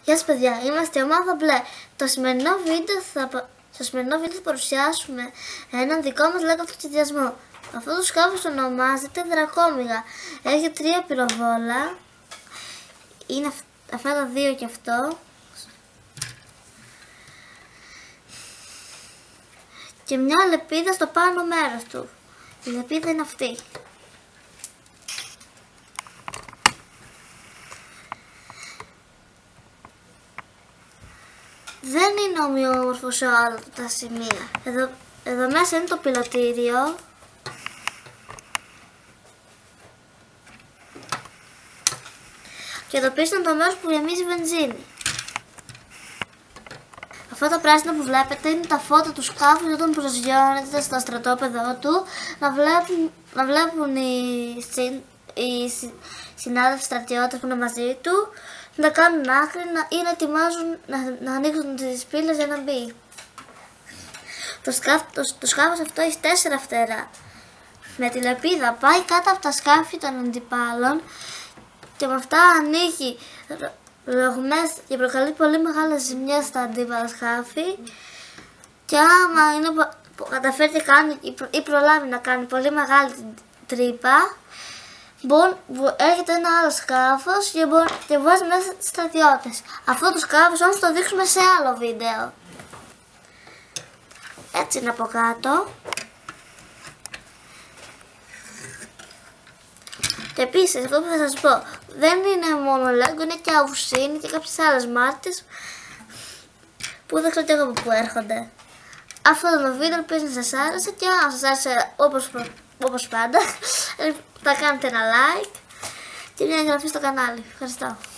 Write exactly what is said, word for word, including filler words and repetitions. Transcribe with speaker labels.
Speaker 1: Γεια σας παιδιά, είμαστε η ομάδα μπλε. Το σημερινό βίντεο θα, στο σημερινό βίντεο θα παρουσιάσουμε έναν δικό μας Lego αυτοξυδιασμό. Αυτό το σκάφος ονομάζεται Δρακόμυγα. Έχει τρία πυροβόλα. Είναι αυτά τα δύο και αυτό. Και μια λεπίδα στο πάνω μέρος του. Η λεπίδα είναι αυτή. Δεν είναι ομοιόμορφο σε όλα τα σημεία. Εδώ, εδώ μέσα είναι το πιλωτήριο. Και εδώ πίσω είναι το μέρος που γεμίζει βενζίνη. Αυτά τα πράσινα που βλέπετε είναι τα φώτα του σκάφους όταν προσγειώνεται στο στρατόπεδο του, να βλέπουν, να βλέπουν οι, συν, οι συ, συνάδελφοι στρατιώτες που είναι μαζί του, να κάνουν άκρη ή να ετοιμάζουν να, να ανοίξουν τις πύλες για να μπει. Το, σκάφ, το, το σκάφος αυτό έχει τέσσερα φτερά. Με τη λεπίδα πάει κάτω από τα σκάφη των αντιπάλων και με αυτά ανοίγει ρογμές και προκαλεί πολύ μεγάλες ζημιές στα αντίπαλα σκάφη. Και άμα είναι, καταφέρει και κάνει ή προλάβει να κάνει πολύ μεγάλη τρύπα, Μπορεί, έρχεται ένα άλλο σκάφος και, μπορεί, και βάζει μέσα τις στρατιώτες. Αυτό το σκάφος όμως το δείξουμε σε άλλο βίντεο. Έτσι είναι από κάτω. Και επίσης, αυτό που θα σας πω, δεν είναι μόνο Lego, είναι και Αουσίνη και κάποιες άλλες μάρκες που δεν ξέρω και εγώ από πού έρχονται. Αυτό το βίντεο ελπίζω να σας άρεσε και αν σας άρεσε όπως, όπως πάντα θα κάνετε ένα like και μια εγγραφή στο κανάλι. Ευχαριστώ.